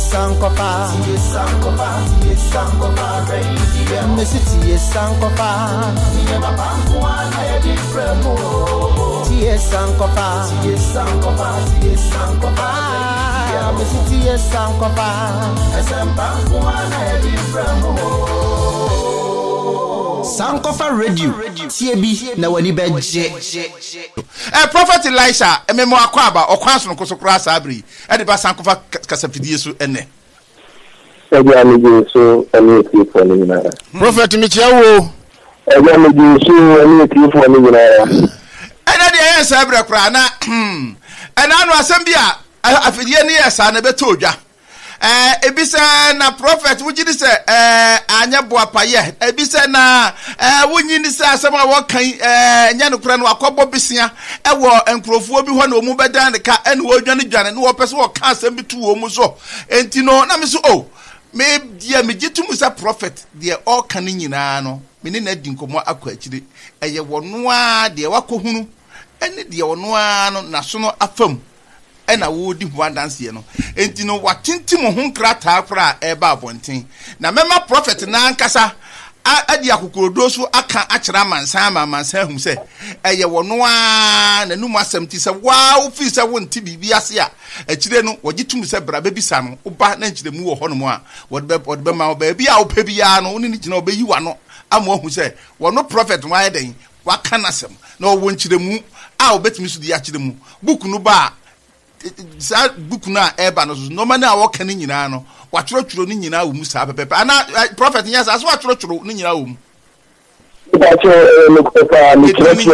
Sankofa Radio. Missy Sankofa. Sankofa Radio. TB na wani beje. Prophet Elisha, Memo Akwah Okwanso no kosokra sabri. E ba Sankofa kasafidie so ene. So Prophet Michiawo. De sabra kra na no asembia afidie ne yesa na betodwa. Ebisa na prophet wujidi se anya bo apaye ebisa na wunyini se asema wokan nya no kra no akobo bisia ewo enkrofo bi ho na omu bedan de ka ene wodwane dwane ne wo pese wo ka asem bi tu omu so enti no na me so me dia me gitu se prophet de all kan nyina no me ne na di nkomo akwa akire eye wono a de wakohunu ene de wono a no na so no afam ena wo di ho dance no enti no watintim ho nkrata kra eba abonten na mema prophet na nkasa adi akokorodo so aka akira mansan hum se eye wono a na num asamti se wa ofi se wonti bibi ase a akire no wogitum se bra bebisa no oba na nkire mu wo ho no mu a wodbe ma oba bia wo pa bia no oni ni gina oba yiwa no amo hu se wono prophet wa eden waka nasem na wo nkire mu a obetimi so di akire mu book no ba sa book na eba no no man na woka ni nyina no watworo ni nyina wo mu sa pepe ana prophet nya sa so watworo ni nyina wo mu bacho MOGPA ni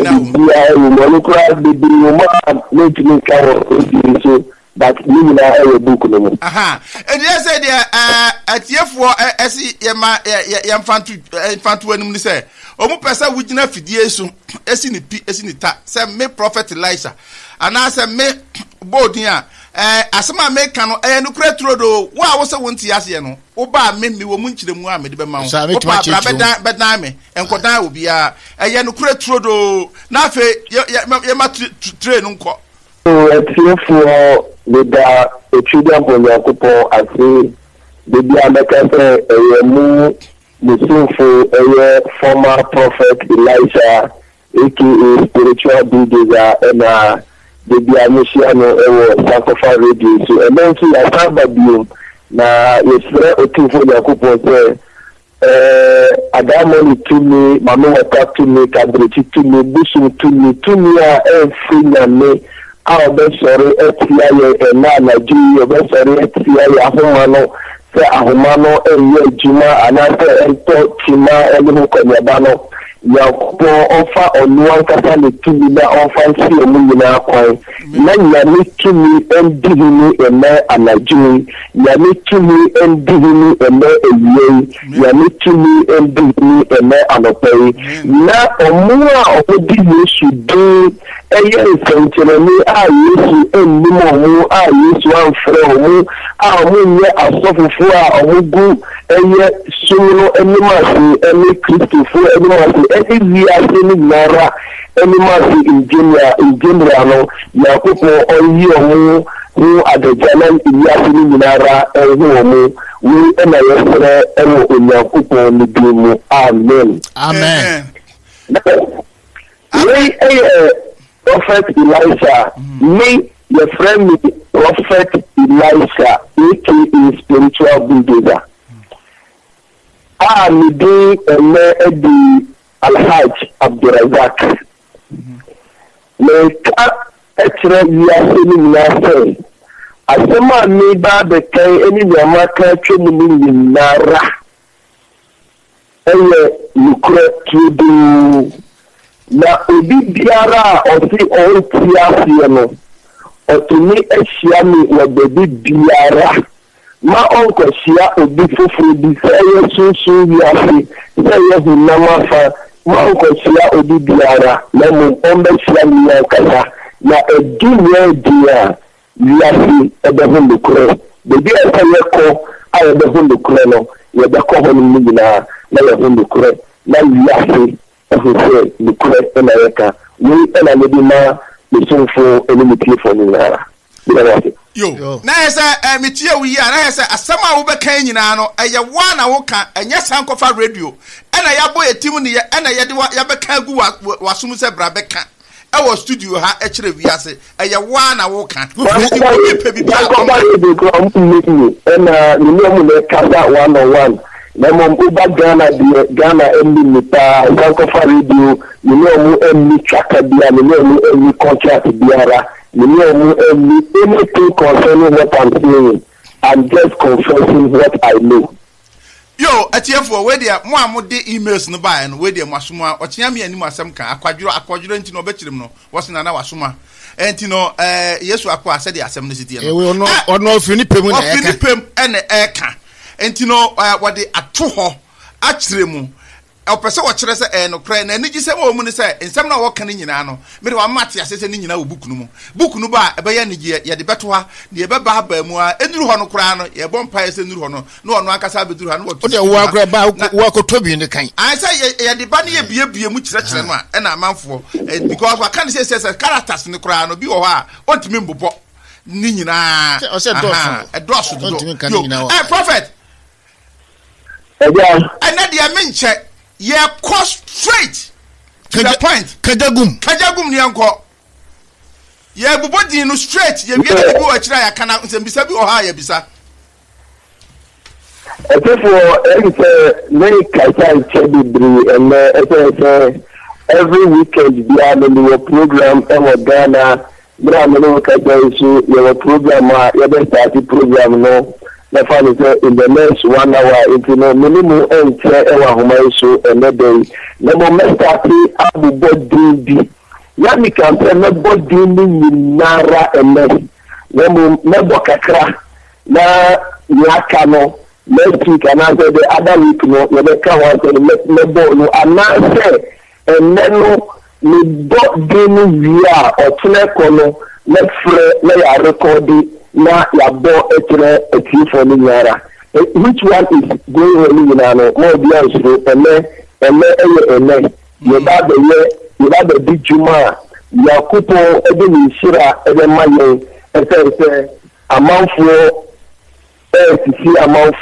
but ni nyina e book no mu aha and you say there atiefo esi ye mfantu anum ni say omu pesa wugina fidie so esi ni ta say me prophet Elisha ana say me bodia asema me kan no no kura trodo wa wo se wonti ase no wo ba me wo mu nkire mu a me de be ma wo ba bedan me enkodan obia no kura trodo na fe ye ma train nko etiefo le da etudiant bonyakopo ase de bia meka mu musinfo former prophet Elisha aka spiritual bulldozer and the Bianishiano Sankofa Radio. So, and then see a Sabbath na yesre otifo yakupo se adamoni tumi mama wata tumi kadreti tumi busu tumi a free me a be sori etia ye na Nigeria be sori etia ye ahomano se ahomano eye juma anase ento tima elu ko nyabano yakupo ofa onuan kasa le tumi na ofa si omu nyina kwan na nyame tumi endihini eme anajui nyame tumi endihini eme ewie nyame tumi endihini eme anopei na omu a odi Yesu do eye nsenkyereni a Yesu ennim omu a Yesu amfre omu a omu nye asofofo a omu gu eye sumno enimase ene Kristofo enimase ene ase ni nara enimase injenia no yakopo oyi omu hu adejana iyase ni nara ehu omu wi ena yesere ewo onyakopo ni bimu amen Prophet Elisha, me, your friend, Prophet Elisha, aka spiritual bulldozer. Me doing the Alhaj Abdurazak. Me ka etre yasini nase. Asema me ba bekai eni yamaka chumuni nara. Eye lukre kidu. Na obi biara osi onti asie no otumi ehia mi wo bebi biara ma onko hia obi foforo bi seye sunsun wiase seye hunama fa ma onko hia obi biara na mo ombe hia mi yakasa na edunya dia wiase ebehu lokro bebi eseye ko ayebehu lokro no yebeko ho ni nyina na yebehu lokro na wiase say the correct America, we and a little more the soul for any for Nara. Yo. Na yesa metie wi ya na yesa asama wo beka nyina no eye wa na wo ka enye Sankofa Radio ena yabo etim ne ena yede ya beka gu wasum se bra beka e wo studio ha e kire wi ase eye wa na wo ka pe bi ba ko ena ni mo le kasa 101 na mo uba Ghana emmi mita Sankofa Radio ni mo emmi chaka bia ni mo emmi contract biara. Anything concerning what I'm saying, I'm just confessing what I know. Yo, atiefo we dia mo amode emails no buy no we dia masoma okyea me anim asem kan akwadwiro ntino bekirim no wosena na wasoma entino Yesu Akwah said the asem no sitie no we ono ofini pem na eka ofini pem ene eka entino wode ato ho akyeremu opese wo kire se no kra na nigi se wo mu ne se ensem na wo kan nyina no me de wa mate asese ne nyina wo buku nu ba ebe ya nigi ye de beto ha de ebe ba ba mu a enuru ho no kra no ye bompa ye se enuru ho no no ono akasa beduru ha no wo de wo akra ba wo akoto bi ne kan I say ye de ba ne ye bie mu kire no a na amanfo because wa kan se characters ne kra no bi wo ha ontimi mbobọ ni nyina o se doso do prophet and dia menche ye cost straight to the point kajagum ni anko ye bubodi no straight ye bi bi o kira ya kana nsembisa bi o ha ya bisa many kaitan chebibri and every weekend we are in the program and Ghana brand kaitan so your program your start program no in the next 1 hour, into no minimum and so and the day. No more starting Abu Bodi. Yami can say no body Nara and Mary. No Bokakra. Na Yakano. Next week and after the other week, no, the cover no no and now say and then no body via or Tunekono. Let's lay a record. Na yabo etre for nyara which one is going on in ano more beyond so eme you bad the big juma yakupo ebe ni shira ebe maye ese amanfo sisi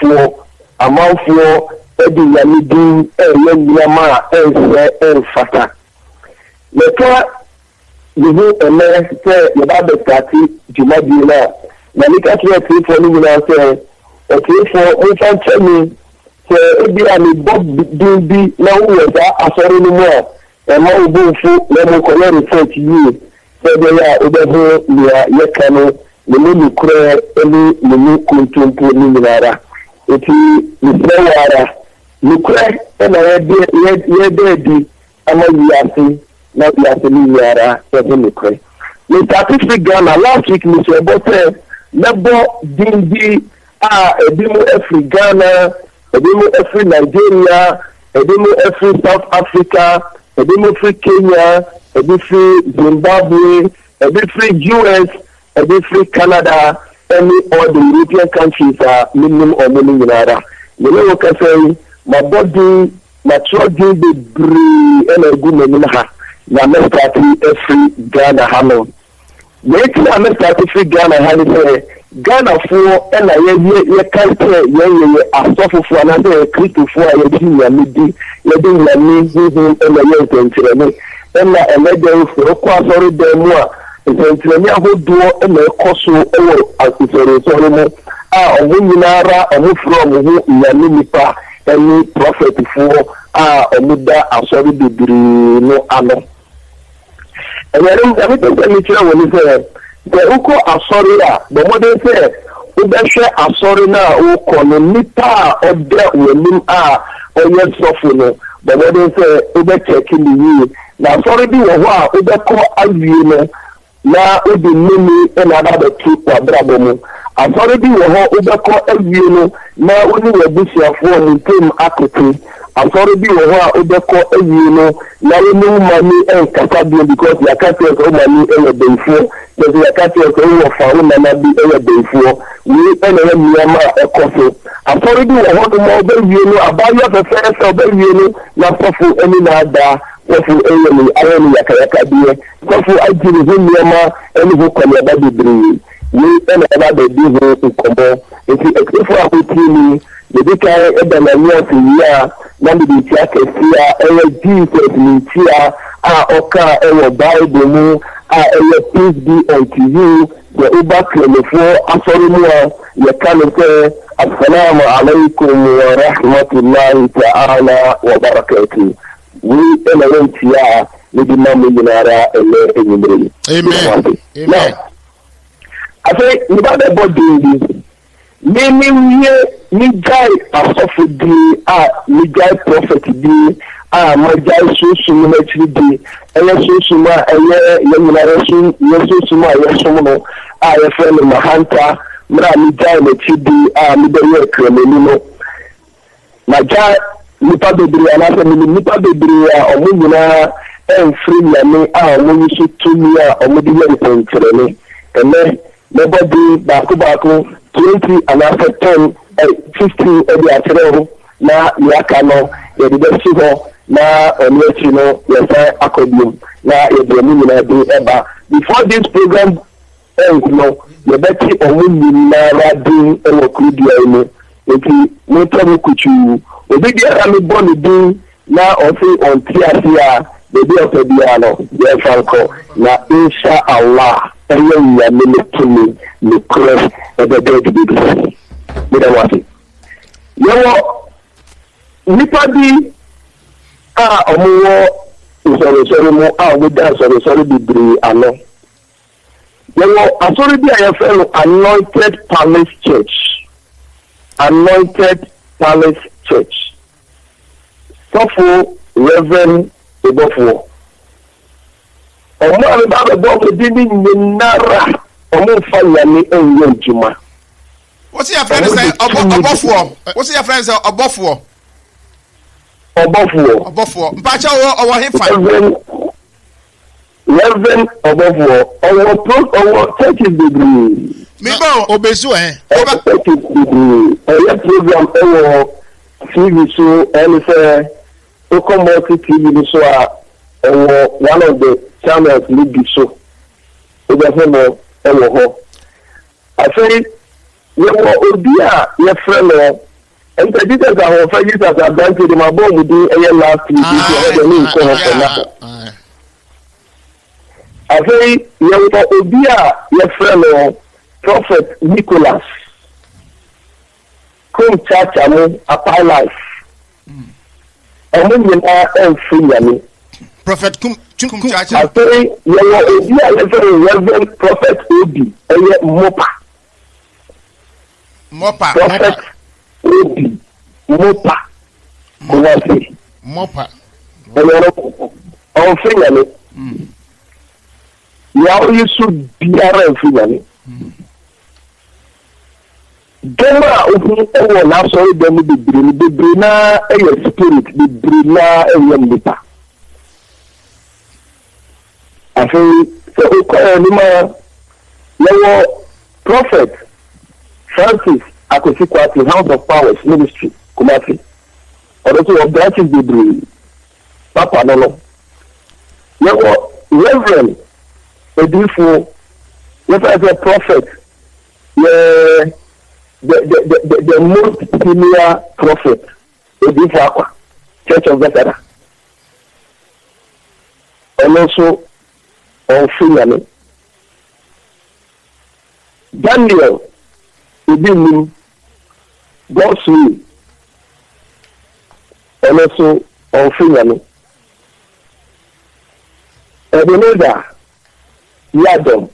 amanfo ebe yamidi nyama fata leka you say you bad the party juma dina na nika kiye for ni na say okay for we can tell me say ebi ani bob bi na wo da asori ni mo e ma Obofour na mo ko research yi say be ya obeho ni ya kanu ni mu kure eni ni kuntumpo ni nara eti ni sewara ni kure na ye de ama yasi na yasi ni nara e ni kure ni statistics Ghana last week ni say but Nebo Dindi Edimu Efri Ghana, Edimu Efri Nigeria, Edimu Efri South Africa, Edimu Efri Kenya, Edimu Zimbabwe, Edimu US, Edimu Canada, any all the European countries are minimum or minimum nara. You know what I say? My body, my children be brave and a good meminaha. Na me start Efri Ghana hano. Making a statistics Ghana had say Ghana for and ye can't say ye a suffer for another critical for a junior midi, letting the means and the and a medal for Kwasori de moi is a who do and a coso as it's a sorrow. Winara or from who Yaminipa any prophet for Muda a sorry degree no honor. And I don't have to tell when he said, the Uko Asoria, the modern said, Ubesha Asorina, Uko, no Nipa, or that women are, or yet softening, the modern said, Ubechecking the year. Now, sorry, be a while, Ubeko Aviano, now Ubi Mimi, and another two, Brabomo. I'm sorry, be a while, Ubeko Aviano, now only a bishop for me, Akoto. I'm sorry, be a while, Odokor, now you know money and Katabi because you can't take all money every day for, because you can't take all of our money every day for. We and Myanmar Akoto. I'm sorry, be a while, about your first of not for any nada, for any Yakayaka, for I give him Myanmar and who can never be brave. we and about the business in combo. If you explain for me, the big guy Ebenezer Nandi Tia Kesia, Jesus Nitia, Oka, Bible mu, peace be unto you. The Uba Klemefo, Asorumua, Yakanete, Assalamu alaikum wa rahmatullahi ta'ala wa barakatuh. We Ebenezer, we demand Minara, Amen. Amen. I say, without the body, me guy asofo di me guy prophet di my guy so ministry di so suma yeminare so suma no ye friend mahanta mra me guy me chidi me dey kremeni no my guy nipa bebre anase me nipa bebre omo nyina free ya me omo yiso tumi omo di ye nkremeni nobody baako 20 and after 10, 15 every afternoon. Na yakano, ye the best na onwechino, ye say Akoto, na ye Obinim do eba. Before this program ends, no, ye better omu na radin ewo kudia imo. Eti motoru kuchu. Obi dia me born din na ofi on tiasia, the day of the diano, ye franco. Na insha Allah, eyo ya me the cross of the dead. Yawo nipadi omo sorry mo we da sorry bibiri ano. Yawo asori bi ayefelo Anointed Palace Church. Anointed Palace Church. Sofo Reverend Obofour. Omo abi ba bo di ni nara. What's your friend say? Obofour. What's your friend say? Obofour. Mpacha owo hefa. Reverend Obofour. Owo church is degree. Me ba obesu church is degree. Program owo TV so and say Okomoti TV so one of the channels lead so. Obofour ewo I say Odia your friend and the details are for you as Abrantie the mabo do last week I say Odia your friend Prophet Nicholas Kum Cha Cha Apae life and free Prophet Kum Cha Cha. I say Reverend Prophet Obi MOGPA. Prophet Obi MOGPA. MOGPA. On free Owusu Bempah free Tema open na sorry dem be na spirit be na nipa. I say so Lord Prophet Francis Akoto House of Powers Ministry Kumasi. Also branches the Papa no. Reverend Odifoa Akwah prophet. The most senior prophet Odifoa Akwah, Church of Bethesda. And also on free Daniel Obinim God's will, and also on free Ebenezer Yiadom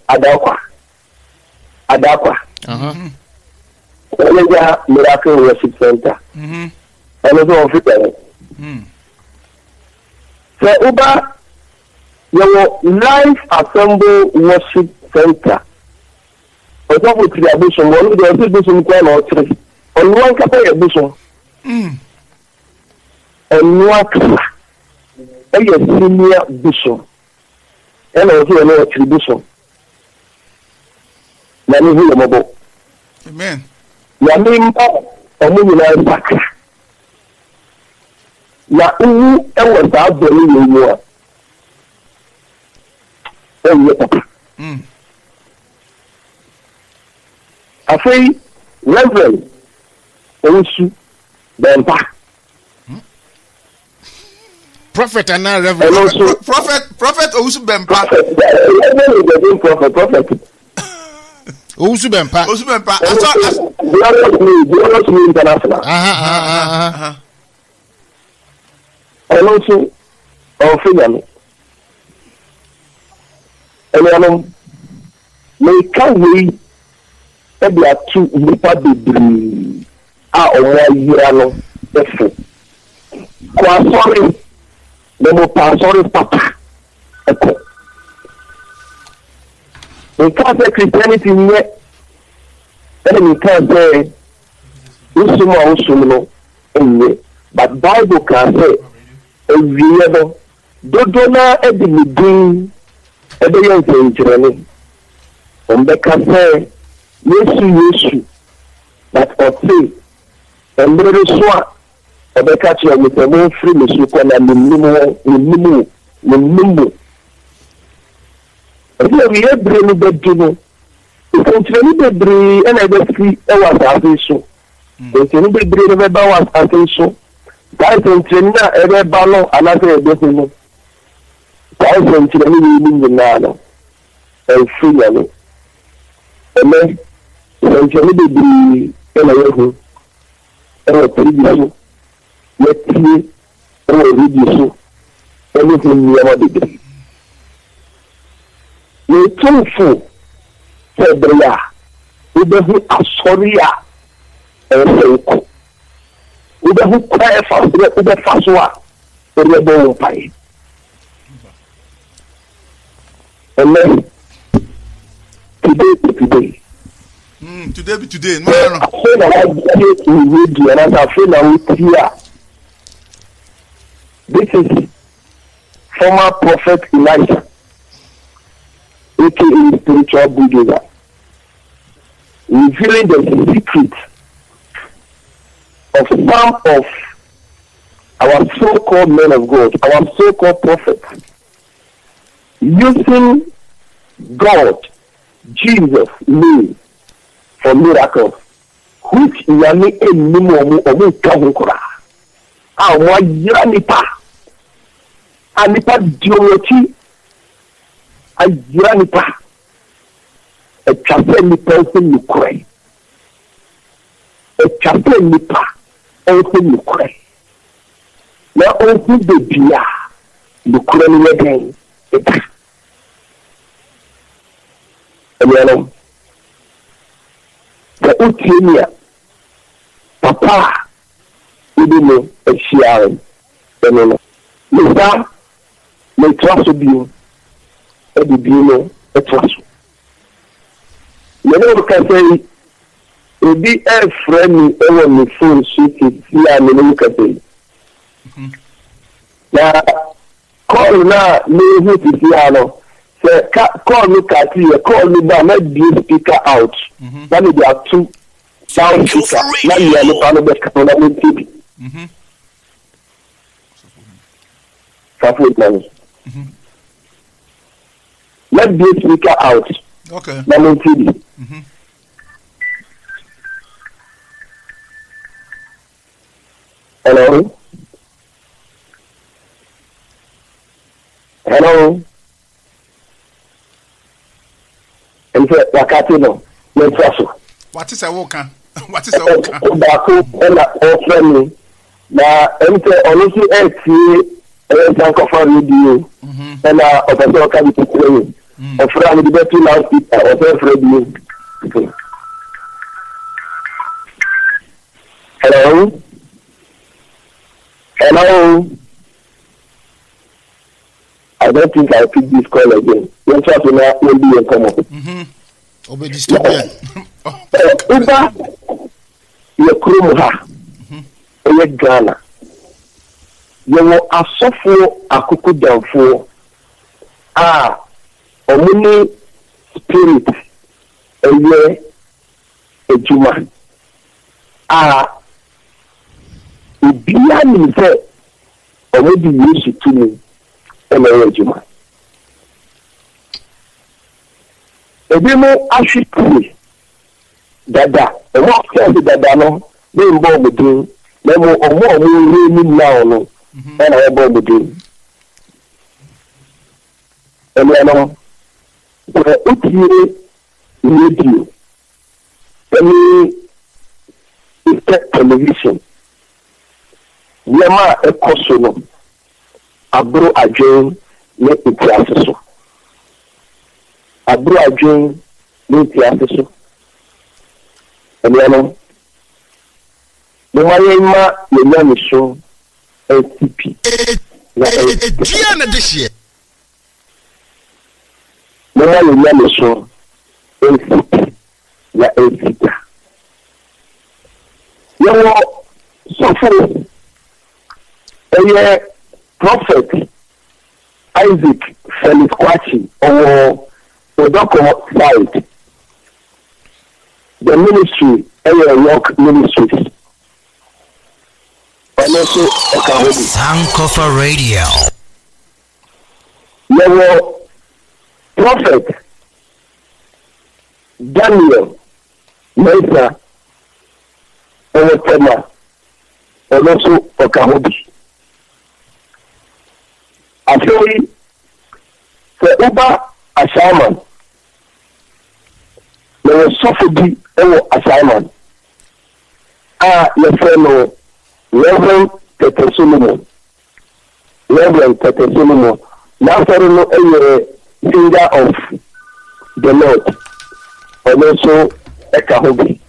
Adakwah Ebenezer Miracle Worship Center and also on free so Uba your Life Assemble Worship Center. Ọjọ́ kò tìrì àbúṣọ wọn ní ọdún ìbúṣọ nǹkan ọ̀nà ọ̀tìrì ọ̀nà wọn kápẹ́ ìbúṣọ ọ̀nà àkàrà ẹ̀yẹ senior bishọ ẹ̀nà ọdún ọ̀nà ọ̀tìrì bishọ na ní ìhùwẹ̀ mọ́bọ̀. Yàmi mbọ ọmọ nyina ẹ̀bàkà na ewu ẹwọ saa bọ̀ ní ìlú mu a ẹ̀yẹ papa. Apae, Reverend Owusu Bempah. Prophet and now Reverend. Prophet Owusu Bempah. Prophet. Owusu Bempah. Owusu Bempah. Glorious me international. And also, our family. And make a way. Ebi atu nipa bebree a ọmọ yira no efo kwa sorry na mo pa sorry papa eko nka se Christianity nye ene nka se usum no enye but Bible can say ewiye no dodo na edi midin ebe ye nkyerene ombeka se Yesu, but I say, and very swa, a becatcher with a more free Misukan and Nimu. And here we have been the dinner. It's actually the and I just see our so. It's a little bit of our attention. That's in China, every ballon, another decision. That's in China, Nano, and free. And then, eventually, the Ebenezer, and previous, let's see, read everything we have degree. The truthful said, we don't have sorry, and so we don't cry for the first one, the rebel pie. And then, today. Today. No. This is former prophet Elisha, aka spiritual bulldozer, revealing the secret of some of our so-called men of God, our so-called prophets, using God, Jesus' name for miracles, which Yami and Nimo Omu Kahunkura. Our Yanipa Anipa Diomoti, a Yanipa, a chapel person you cry, a chapel nipa, also you cry. Now, also the Dia, you cry again. And the Utinia, Papa, Obinim, and Sharon, and Mr. May trust you, and the Bino, a trust. You know, can say, it be a friend, and the phone, she can see, and look at it. Now, call now, me who is Piano. Say, call me Kati, call me down, let the speaker out. That is, there are two sound speakers. Now you are the panel that can only TV. Let the speaker out. Okay. Now on TV. Hello? Hello? And say, Wakati no, no trust. What is a walker? What is a walker? Baku and offer me. Now, and say, honestly, Sankofa Radio, and Obofour can be playing. A friend with the two loudspeakers, or radio. Hello? Hello? I don't think I'll pick this call again. Don't try to now will be a common. Obey dystopian. Uba, your Krumha, your Ghana. You will asofo akuku danfo. Omuni spirit, a juma. Ubia ni se, omudi yesu tumi. Juma. Ebimo ashipuri dada e mo se dada no be mbo obodin na mo omo ni now no na e bo obodin e no utie radio any television yama ekoso no abro adwen ne itiase so abro adwen ne itiase so no no ma yema so NCP dia na this year no yema so NCP ya NCP yo so for prophet Isaac Felix or Odokor side the ministry work ministries and also Sankofa Radio. Your prophet Daniel Mesa or Tema and also Okahobi. I say for Uber assignment there was Sophobi assignment. Your friend Reverend Tetteh Solomon. Now no a finger of the Lord and also Ekahobi.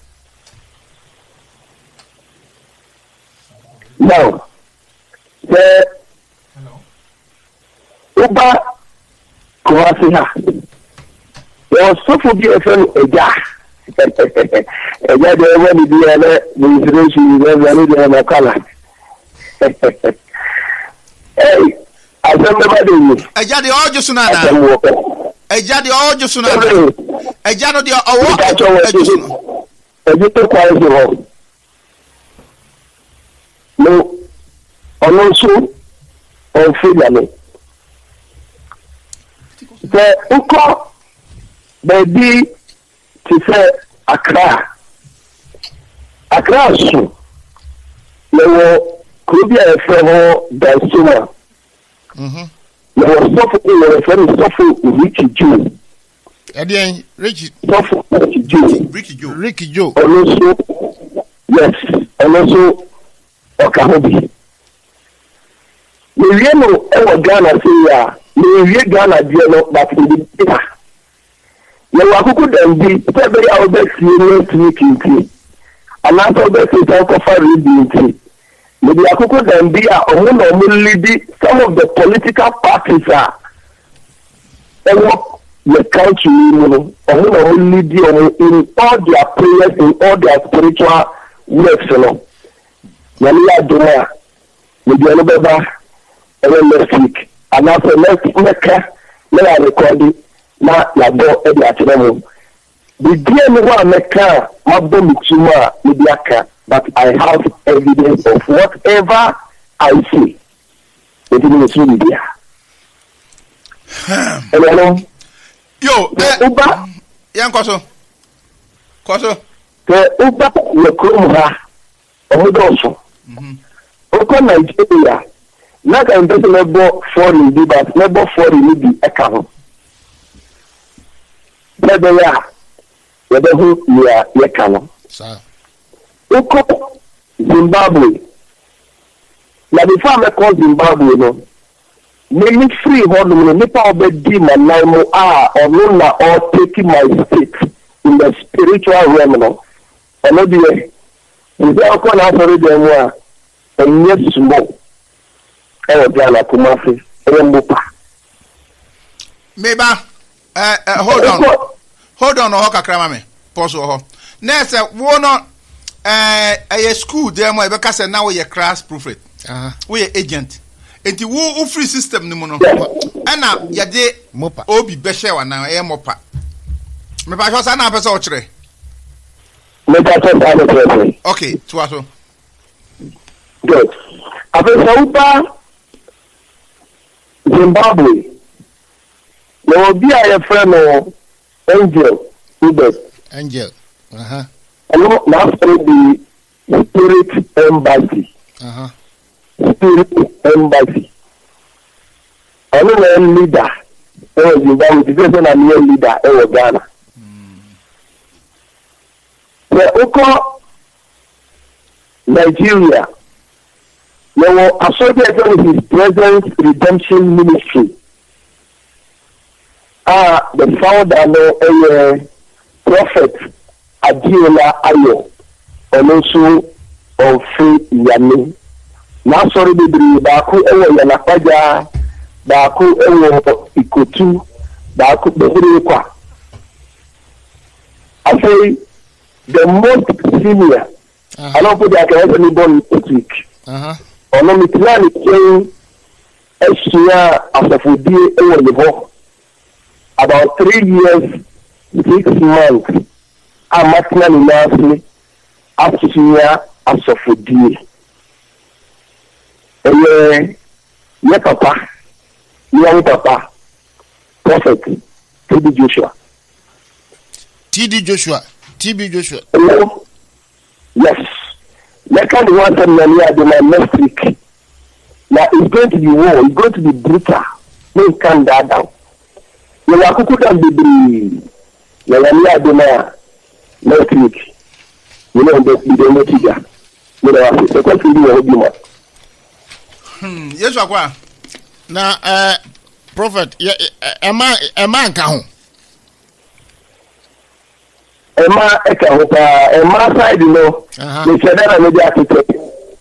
Now the Uber Kwateng. There was Sophobi a friend Eja. Eja de when the ministration the color. Hey, I remember the Eja the all just nada. Eja the all just nada. Eja no the all. Eja to quiet no, also on freedom. The Uko baby to say Accra so no could be a fellow Dansuma. There was something where a friend suffer Ricky Joe. Again, Ricky Joe. Also, yes, and also Okahobi. We know our Ghana say we Ghana deal but we did. You are good and be every other next week in tea. And after that, Sankofa Radio. Maybe I could then be some of the political parties are the country, in all their prayers, in all their spiritual works, Yiadom, maybe next week. And after next week, I record it. Na labo e dia tiramo the dia no wa meka mabo mituma mediaka but I have evidence of whatever I see it is media hello yo uba yan koso the uba le krumha odoso oko Nigeria na ka mbese lebo foreign bi but lebo foreign bi eka Bebeya, Webehu, Yakano. Uko Zimbabwe. Now, before I call Zimbabwe, no, many free hold Nipa obedi Manaimo or Luna or taking my state in the spiritual realm, no. And maybe we are going to have a and yes, more. Ghana, Kumasi, MOGPA. Meba. Hold on, kakra me. Pause ho. Na say wo no a school there mo e be ka say now we class prophet. We agent. Enti wo free system ni mu no. Na ye de MOGPA. Obi be share wa na e MOGPA. Me ba so sa na pese o kire. Me ba so sa na. Okay, to aso. Good. Abe Uba Zimbabwe. No be a friend of Angel. Angel. know now the Spirit Embassy. Spirit Embassy. I know a leader. I'm a leader in Ghana. The Nigeria, there was associated with his present redemption ministry. The founder of Prophet Adiola Ayo, and also of Yami. Now, sorry, Baku Yanapaja, Baku Ikotu, Baku Bekwah. I say the most senior. I don't put that anybody this week. Or no, it's not saying about 3 years, 6 months. I'm not going to as of a day. Yeah, Papa, young Papa, Prophet, TB Joshua. TB Joshua. Yes. That kind of one time next week. Now it's going to be war, it's going to be brutal. No can die down. You are cooking and be next week. You know the message. You know the question you Yes, Akwah. Now, Prophet, a man can. Emma side, you know, they said that I'm maybe architect.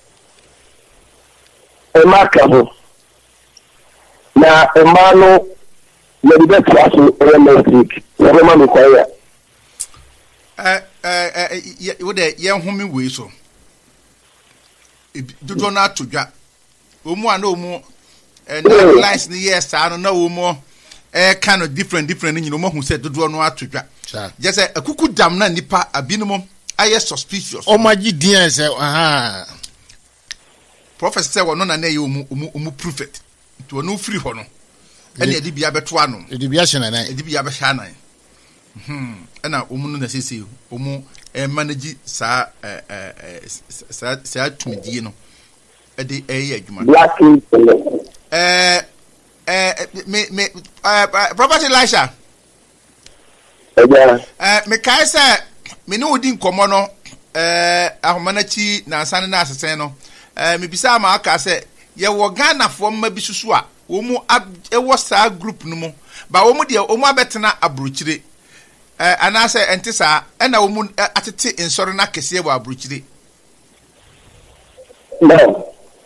Emma Cabo. Now, Emma, no, you're the best person next week. Roman Choir. Would a young woman way so? Do not to drop. No more, and no lines in the years, I don't know more. Kind of different, you know, who said to draw no to drop. Just a cuckoo damn nipa a binum. I am suspicious. Oh, my dear, say, Prophet said, well, none of proof it to a new free honor. And it be a betuano, it be a shana, it be a bashana. And now, woman, as you see, manage sa to me, you know, at the Prophet Elisha. Mekai say me no odin komo no ahomanachi na ansane na asese no me bisa ma aka say ye wo Ghana fo mma bi susu a wo mu ewo saa group no mu ba wo mu de wo mu abetena abrochire ana say ente saa na wo mu atete insoro na kese wo abrochire no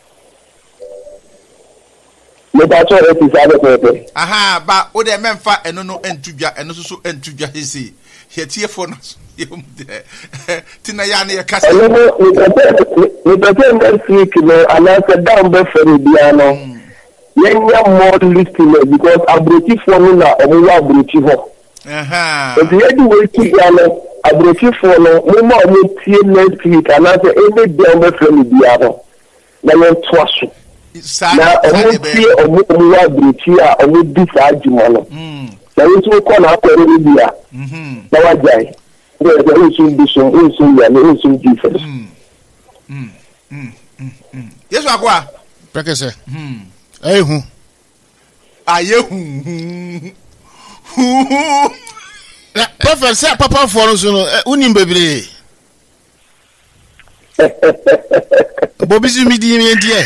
me ba cho e ti sabe pepe aha ba o de memfa eno no entudwa eno so entudwa hesi hetie for no tina ya na kasa no me pepe next week no ana se down be for bia no yenya more listening because abrochi for no na o wa abrochi ho aha o dey do we keep ya no abrochi for no mo mo tie next week ana se any down be for bia no na yo twaso na omu wa brichi a omu di sa adwuma no na yesu ko na akwere ni bia na wajai de yesu bi so yesu ya na yesu Jesus Yesu Akwah pekese ehu ayehu na Prophet say papa for no so no unim bebre bobi su mi di mi die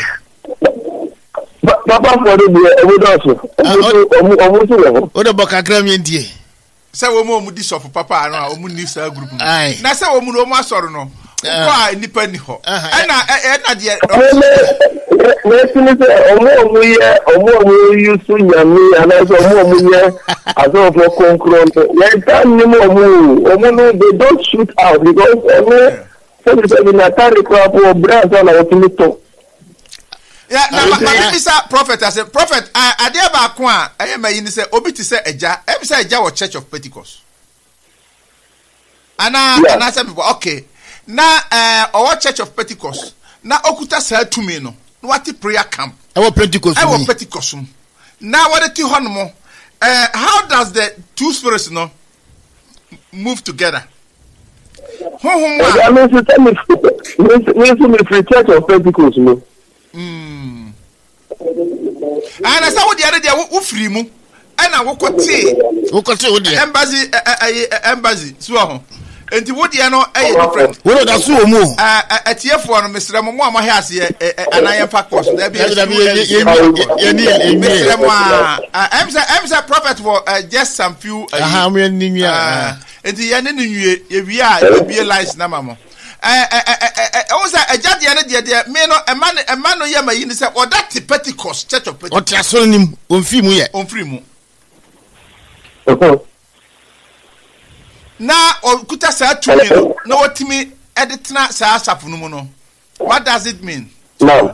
Papa for the omu so o de bokakra mi die say wo mu di so for papa no omu ni sa group na say wo mu no ma soro no kwa nipa ni ho na de omu yusu nyami ana so omu ye aso for konkron ye tan ni omu no they don't shoot out because omu so na tari kwa po brasa na otimito. Yeah, na bisa prophet as a prophet ade ba ko a ayema yi ni say obi ti say eja e say eja wo Church of Pentecost ana say people okay na our Church of Pentecost na okuta sa tumi no what prayer camp our Pentecost now what the ho no how does the two spirits no move together I mean, me free church of Pentecost, no. And I saw the other day, who free mu, and I walk with embassy, so. And the wood, you know, different. What are so more? At year for Mr. Mama has here, and I am packed. There be a prophet for just some few. How many? And the end of we are realized Namamo. Also, a judge the other day, a man, or Yama, you say, or that's the Pentecost church of Pentecost. What you saw him on Frimu. Now, or could I say to you, no, to me, editor, Sasafuno. What does it mean? No.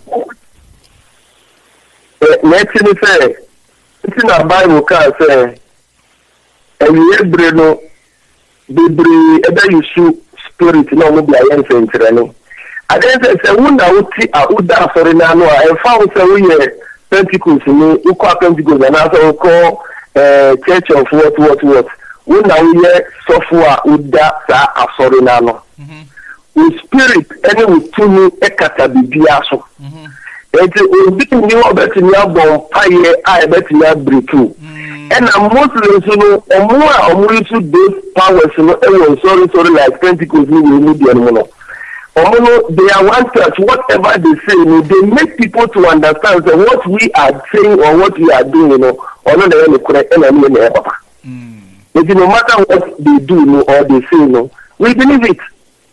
Let's say, it's in a Bible can say, and you have Breno, the issue spirit, no, be a young century. I then say, I would die for an annual, and found some Pentecost, who call Pentecost, and also call church of what. When I hear software uda sa asori nano, with spirit any with tunu ekata bibiaso. Eti obi ni obeti ni abon paye I beti ni breakthrough. And Muslims no omu those powers no sorry like Pentecost ni we need no. They are one church, whatever they say, they make people to understand that what we are saying or what we are doing, or not the correct enemy. But no matter what they do or they say, we believe it.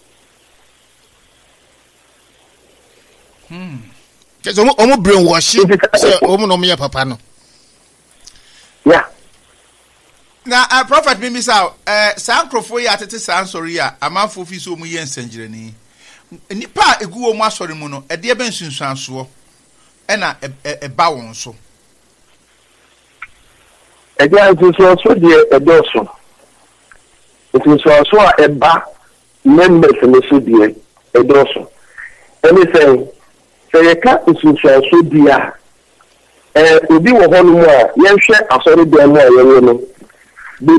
Brainwashing. Papa no. Yeah. Now, Prophet Mimisao, Sankofa ya tete sansori ya amanfo fi so mu ye nsanjirani. Nipa egu o mu asori mu no, e de ben sunsuanso e na e ba won so. Again, it is also the adoption. It is also a bar members in the city adoption. Anything, say a cat is also dear. And we do a whole more, young share, I saw it there more, the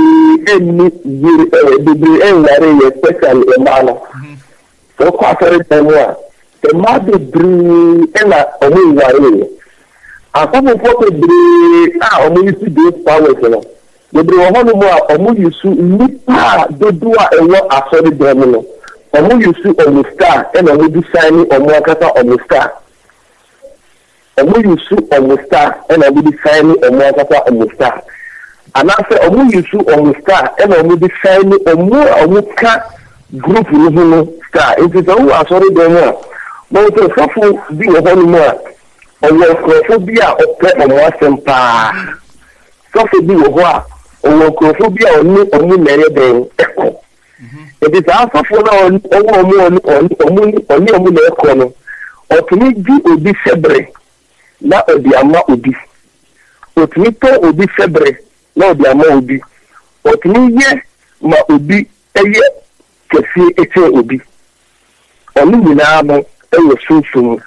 bring especially a man. So, Kwarteng more. The mother bring a way. I come for the use those powers, The bring one more, use nipa do a lot of solid domino. Use on star and do signing on Wakata on the star. Use on the star and do signing on Wakata on the star. And after use on the star and do signing on Waka group star. It is all a solid domino. But the soft be a whole more. Owofour ọpẹ ọmọ asempa sọfẹ bi wọ hɔ a owofour ọmọ mẹrẹ bẹn ẹkọ ebi saa sọfọ náà ọmọ ẹkọ no ọtúnmí di obi sẹbẹrẹ na ọdi ama obi ọtúnmí tọ obi sẹbẹrẹ na ọdi ama obi ọtúnmí yẹ ma obi ẹyẹ kẹsí ẹkyẹ obi ọmọ nyinaa no ẹyẹ sunsun.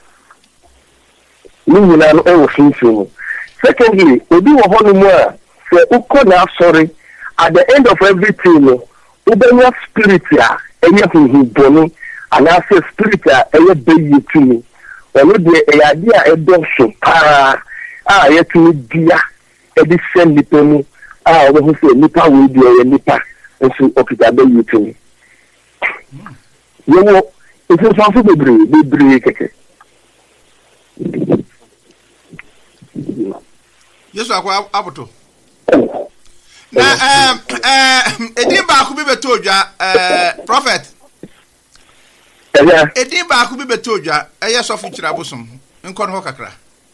Secondly, Obi Wahonumwa say uko na sorry at the end of everything, Ubenya spirit ya enye boni and I say spirit ya enye be to me. Ono de idea adoption para yetu dia edi send niponu we say nipa we dia nipa nso okita be to me. Yewo it is also be keke. Yes, Akoto. Na edin ba ku bi beto odwa prophet. Edin ba ku bi beto odwa eye sofu kirabosom nkon ho kakra.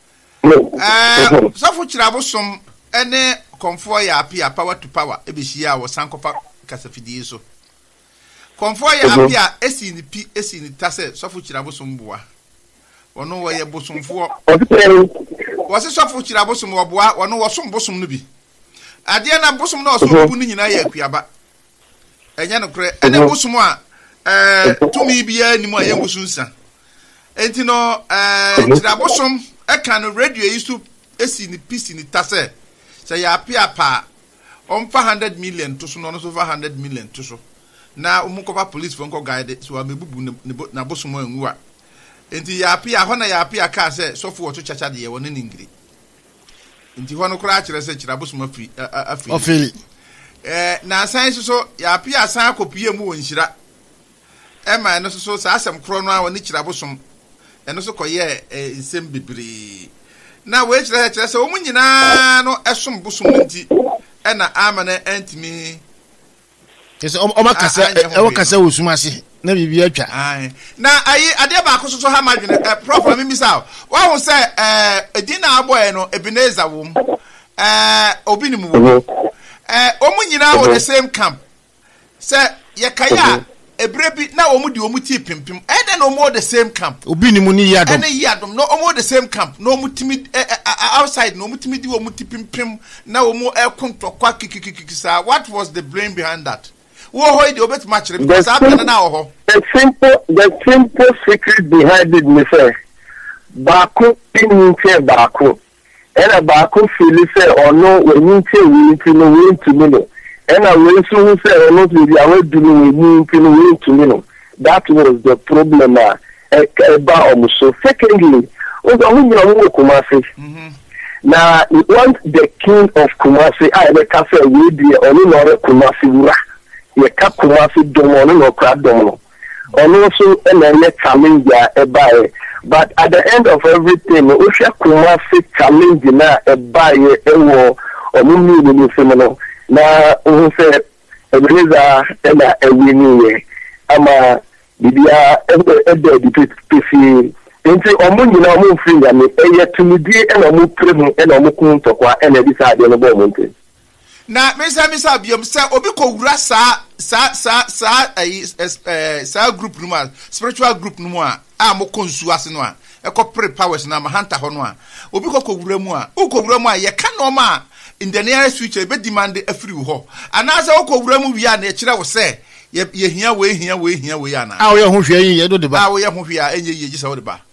Sofu kirabosom ene komfo ya apia power to power ebehia wo Sankofa kasafidie so. Komfo ya apia esi ni tase sofu kirabosom boa. Ono wo ye bosomfo. Wose sofu kirabosom wo boa, ono wo som bosom no bi. Ade na bosom na osom bu ni nyina ya akuaba. Enya no kre, ene bosom a tumi bia ni mu aye bosunsa. Enti no kirabosom e kan radio yisu esi ni pisi ni tase. Se ya apia pa on 100 million to so no so 100 million to so. na umukopa police for nko guide so amebubu na bosomo anwua enti ya apia hona ya apia ka se sofo woto chacha de ye woni ningiri enti hono kura kire se kira bosomo afi na san so ya apia san akopie mu wonhira ema no so sa asem kro no a woni kira bosom eno so koye nsem bibiri na we kire se omu nyina no esom bosom nti ena amana antimi yes omakasa wosumase na bibi atwa na ayi ade ba akoso ha madwene prof mi misal wa ho se edina aboy no Ebenezer wom Obinim wom omu nyina wo the same camp se yekaya ebrebi na omu di omu ti pimpim ede no omu the same camp Obinim ni Yiadom ene Yiadom no omu the same camp no omu timi outside no omu timi di omu ti pimpim na omu ekontokwa kikikikisa. What was the blame behind that? The simple secret behind it, me say, Baku pinche Baku. And a Baku Felix say, or no, when you say we need to know. And I will soon say, or not, we are doing we need to know. That was the problem. So, secondly, Kumasi. Now, we want the king of Kumasi, I the cafe will be only not Kumasi. Ye cap Kumasi domono no crab domono. Also, and challenge Apae. But at the end of everything, Usha Kumasi challenge na Apae ewo or mumi ni semeno. Na unse Ebenezer ena ewini ama bibia ebe dipisi. Nti omu nyina omu mfinga ni eye tumidie ena omu premu ena omu kuntokwa ena bisa ade no bo monte. Na mesa biom say obi ko wura sa group no a spiritual group no a mo konsu ase no a pre powers na MAHANTA ho no a obi ko wura mu a ye ka no ma in the nearest future be demand afri ho ana say ko wura mu wi a na e kire wo say ye hia we ana a wo ye ho hwe ye do de ba a wo ye ho hwe a enye ye gisa wo de ba.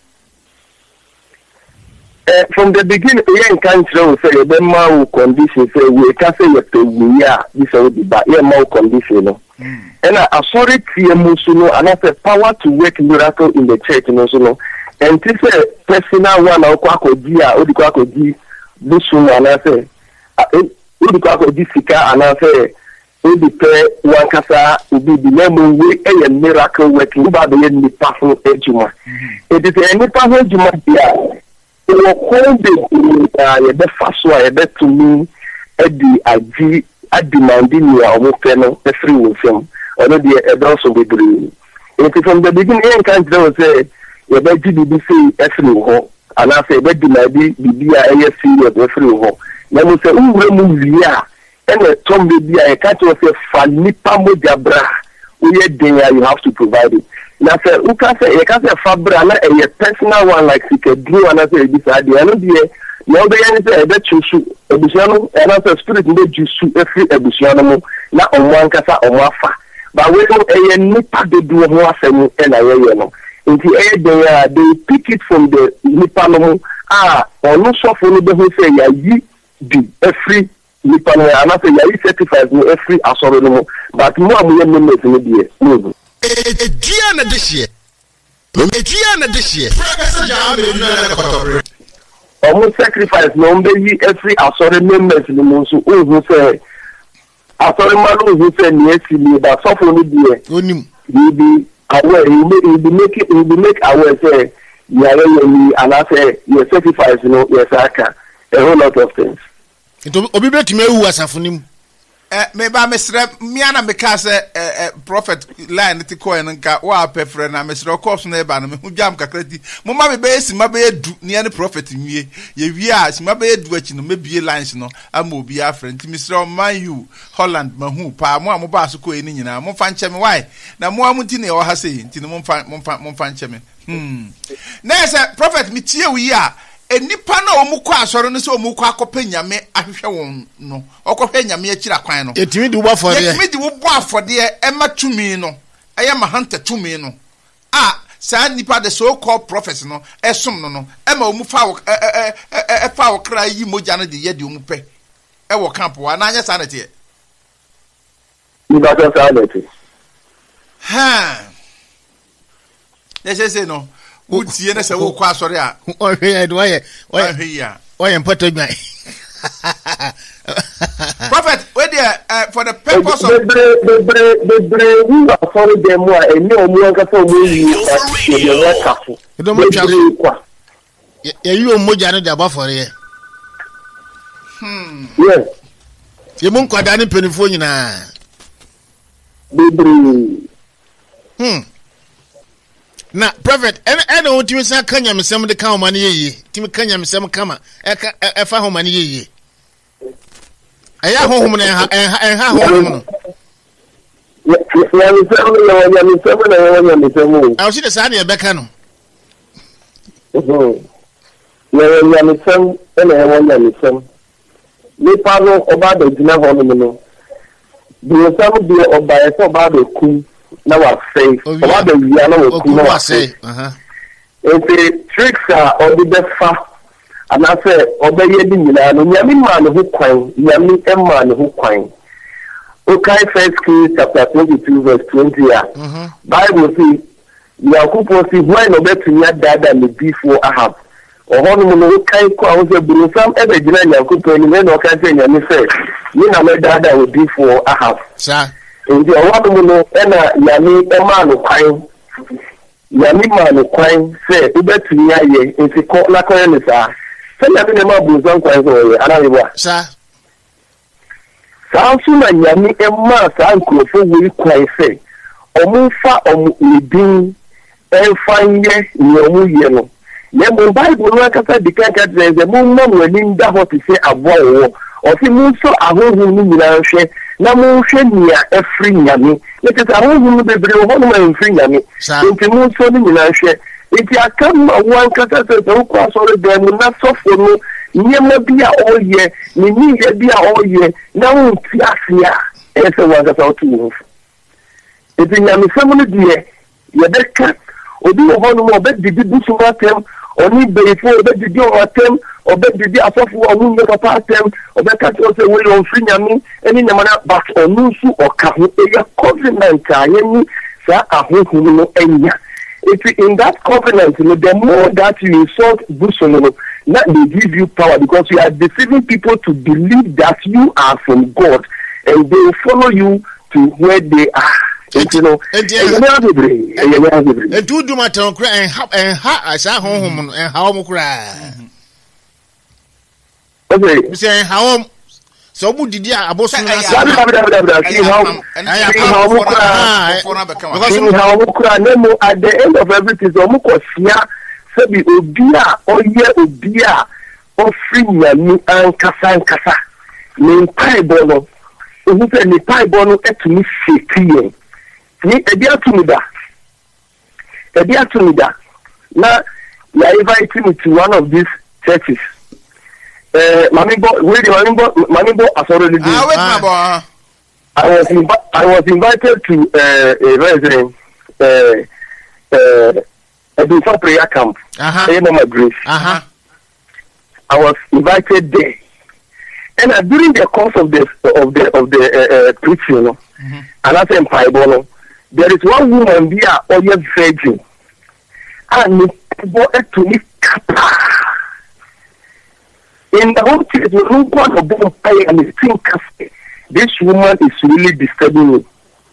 From the beginning, we can't say the more condition say we can say we are this already, but more condition. And I sorry to and I said power to work miracle in the church, and this is personal one or Kwakodia or the Kwakodi Bushun, and I say Odokor Sika, and I say Odifoa Akwah will be the name way a miracle working by the enemy personal ejuma. It is any personal ejuma here. We will call the first one to me at the demanding your own free with him. Already also be green. If from the beginning, can't say, you better be say every home, and I say, better be ASC of every home. Now we say, and a Tom baby, I can't say, Fanipa Mojabra, you have to provide it. Now, say, you can say Fabra, a personal one like Sikadu, and I say, this idea, and no, they say, I bet you shoot Ebusiano, and I say, spirit, made you shoot every Ebusiano, not on one casa or Wafa. But we don't a nipa de do more and I know. In the air, they pick it from the Nipano, or no soft for the say, ye do every Nipano, and I say, ye certifies me every asorono, but more members in the year. Diana this year. Almost sacrifice no baby every assorted members in the Monsu who say assorted man who say yes, but so for me, you be aware, you be make aware say, and I say, you sacrifice, yes, I can. A whole lot of things. It will be better to me who was a funim. Maybe I Mr. Miana because prophet line to coin and got wa prefer na Mr. Course neighbor and who jam cacreti. Mamma base my bed near the prophet in me. Ye are my bed watching maybe a lines no. I will be a friend to Mr. Mayu Holland Mahu Pa Mo Basuko in Nina Monfancham. Why? Now more Mutini or Hassay till the Monfancham. There's a prophet Mitia we are. Nipa na omukwa asoro ne se omukwa akopenya me ahwehwe won no okopenya me akira kwan no etimi di wo afode etimi di wo bo afode ematumi no eye MAHANTA tumi no sa nipa the so called prophets no esom no ema omufa fa wo kra yi moja no de ye de omupe e wo camp wa na anya sanete ni ba ta sanete They say no. Would see any say, oh, sorry. Oh, yeah, why, put me. Prophet, where there for the purpose of you mojano de abafore ye. Yes. You mun kwada ni penifo nyina. Na prophet ene o timi san kanya mesem de kan o mane yeye. Timi kanya mesem kama e fa ho mane yeye. Aya honhom na ha honhom no. I see the sign e beka no. Nipa no oba de gina ho no bi some bi oba e so oba de kum na wa say oba de wia na wa kum na wa say tricks are or the befa and I say oba ye di nyina no nyame ma ne ho kwan nyame emma ne ho kwan okay, 1 Kings chapter 22 verse 20 Bible says Yakubu see when obetunya dada ne before Ahab Ohono no kai kwa ose burusam ebe gina Yakubu ni when o kan say nyame say ni na me dada we before Ahab sir ndi ohono no na nyame ema no kwan nyame ma no kwan say obetunya ye nti ko na ko ne sa say nyame ne ma burusam kwan so ye ana yebwa sir Sansu na nyame ema sa nkrofo we kwan say omufa edin enfanye ni omuye no le mo Bible no akasa dikaka tze mo mo wani nda ho te se abowo o fi mu so ahohu ni nyina hwe na mo hwe nia efri nyame ne te ahohu no bebre ho no ma efri nyame nti mu so ni nyina hwe enti akam wan kasa tze ko asore de mu na sofo no nyema bia oye ni niye bia oye na wo ti afia ese wan kasa otu wo enti nyame family die ye beka obi ho no mo be didi busu matem oni befo obe didi o matem obe didi asofu onu ne papa atem obe ka to se we on free nyame eni nyama na but onu su oka ho e covenant ayeni sa ahohu no enya if in that covenant the more that you insult busu no not they give you power because you are deceiving people to believe that you are from God and they will follow you to where they are. You know, and do do my tongue cry and ha I saw home and how mu cry. Okay, say how so would did ya about how at the end of everything so mukosia sabi obia offering me and kasa me Bible no who say me Bible no etumi fake ni ebiatumida na ya invite me to one of these churches Mamibo asoro I was invited to a resident Odifoa prayer camp Grace I was invited there and during the course of the preaching and I said Bible there is one woman there or a virgin and to me in the whole church we and think this woman is really disturbing me.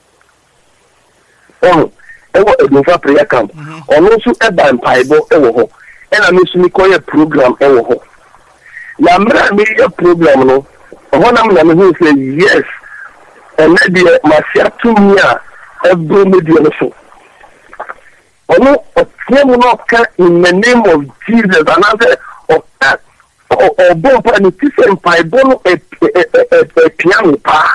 Odifoa prayer camp also a Bible and I miss me call a program now me a program no one am who say yes and maybe my to me every media so. No, in the name of Jesus, another or bomb and it is a Bible a piano pa.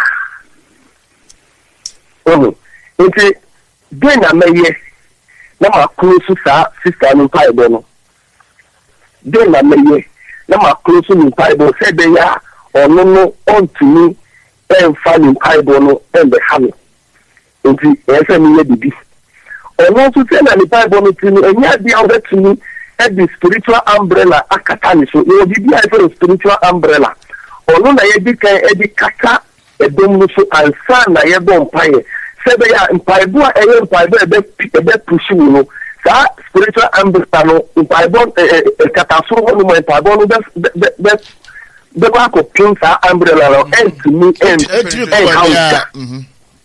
It's then I may now close to sister in Bible. Then I may now close to Bible said they are or no on to me and finding Bible and the hammer. Nti FM bibi ono to say na the Bible no tini enya dia o betumi e the spiritual umbrella akata ni so e bibi a for spiritual umbrella ono na ye di kan e di kaka e dom no so ansa na ye don paye said they are in Paibo, a bit pushing, you know. That spiritual ambition in Paibo, a catastrophe, my Paibo, that's the back of King's umbrella, and to me, and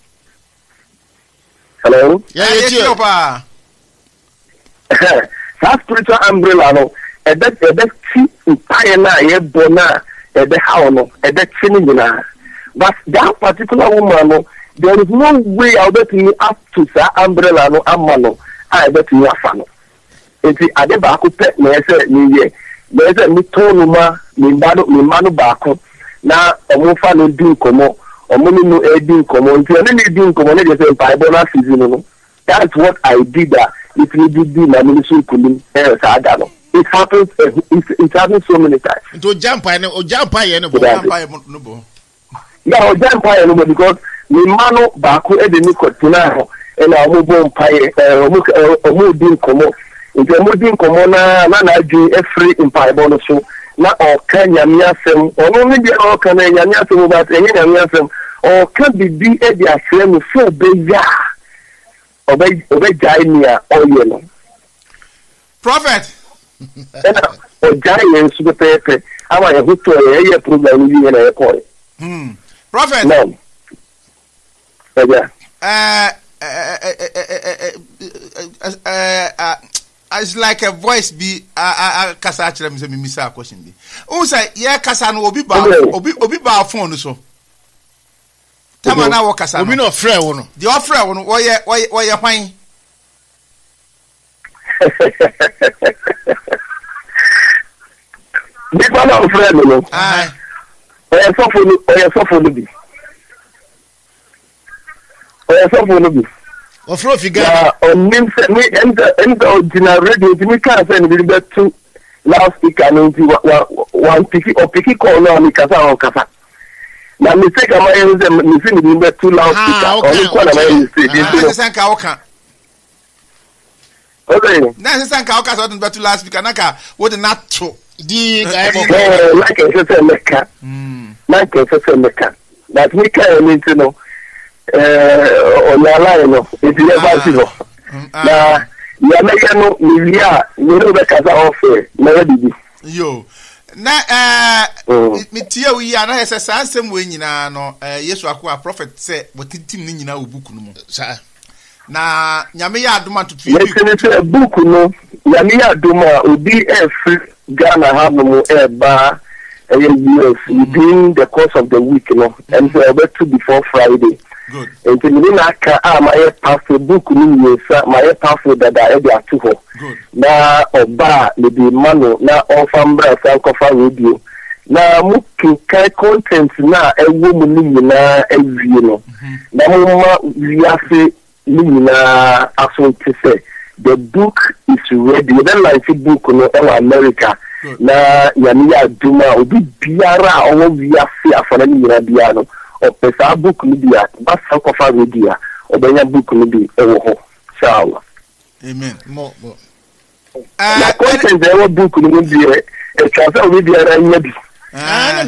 hello? Yeah, that spiritual umbrella, no, a bit cheap in Payana, a bona, a bit how no, a bit cinema. But that particular woman, no, there is no way I'll bet me up to that umbrella, no, amano, I bet you are fan. It's the Adebaku pet, me, I said, me, there's a Mitonuma, Mimano Baku, now a Mofa no do como, or Mummy no Edding como, and then they do como, they say, Pibona season. That's what I did that. If you did my ministry, couldn't Sadano. It happens, it happens so many times. To jump, I know, jump, I know, yeah, jump, I know, because Mimano Baku, Edding Kotina, and our mobile pie, or moving como. If you're moving Comona, Nana do a free in Pibona so not all can Yamiasem, or only the all can Yamiasem about any Yamiasem, or can be at their same so big obey Jainia or yellow. Prophet or giant super paper. How I hope to a program you in a point. Prophet, no. It's like a voice be kasa actually me say me miss a question be. Who say yeah kasa no obi ba phone so. Tema na wo kasa no. Obi no frɛ wo no. The offer wo no wo ye hwan. This one of friend no. Ah. Oya so for bi. Oya so for bi. Ofro figure on name me and the radio to me can send me the two loudspeaker and one picky call no me kasa. Na me say am I me see me the two loudspeaker only call am I say this sanka oka. Okay. Na sanka oka so the two loudspeaker naka wo the not to di guy like I say meka. Like I say meka. That me can mean to know online no if you ever see no na ya make no media you know be kasa offer na bibi yo na me tie wi ya na ese sansem we nyina no Yesu Akwah prophet say wotintim ni nyina obuku no mu sa na nyame ya adoma tutu bi yes book no nyame ya adoma obi Ghana have no ba yes within the course of the week no and so about before Friday. Good. And my pastor book my pastor that I had to her. Good. Na oba the mano na ofambra Sankofa Radio. Na muki kai content na ewo mu na ewie no. Na mama wiase ni na asonte say the book is ready. The life book no in America. Good. Na yania duma obi biara owo wiase afana ni na bia no. Or pesa book media, but Sankofa Radio, or Benya book media, inshallah. Amen. More. The content there book media, a transfer media, and maybe. And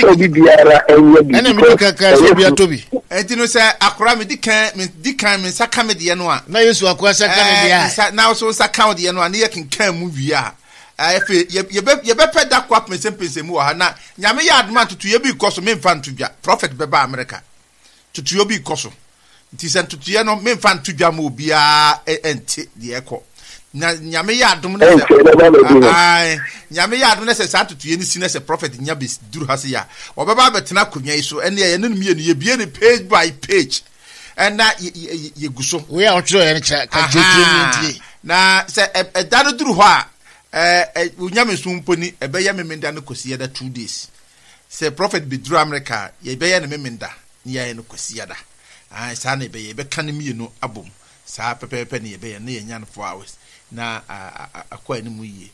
you say, Akrami Dikan, Sakamedi, and one. Now you saw Akwah now so Sakandi and one year can movie. You better that quap me simple more. Na nyame ya adman to you be koso me fan to prophet beba America. To you be koso. It is to you no me fan to ja mo bia enti the echo. Na nyame ya adom na nyame ya adom na se sa to you ni sine se prophet nya be duru hase ya. Obeba betena konwa yi so ene ye no mienu ye bie ni page by page. And na ye guso. We are tro ye ka na se e dano duru ho a unyame sumponi ebeya memenda no kosiada 2 days. Say prophet be dru America ye beya na memenda ni ya no kosiada. Sa na be ye be kan mi no abom. Sa pepepe ne ye beya na ye nya no 4 hours. Na akwa ni mu yi.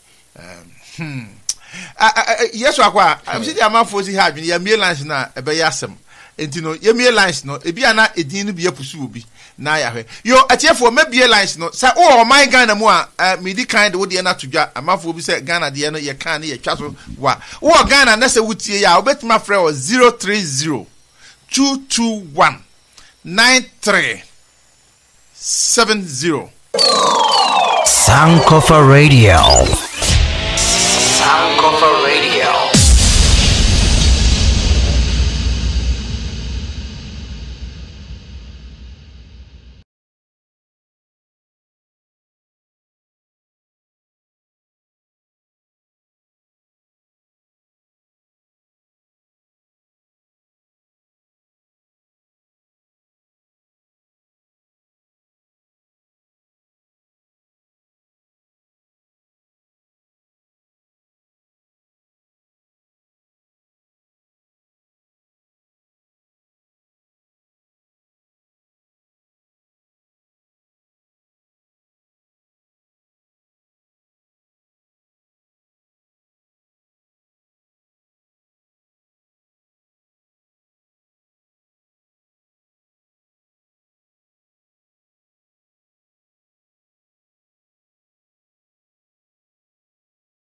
Yesu Akwah, am si dia manfo si ha adwene ya mie lunch na ebeya asem. Enti no ye mie lunch no ebi ana edin no bi apusu obi. Na ya hwe yo atiefo mabie lines no say oh my Ghana mu a medi kind wo de na todwa amafo bi say Ghana de no ye kan ne ye twa so wa wo Ghana na say wutie ya obetima frɛ o 030 221 93 70. Sankofa Radio.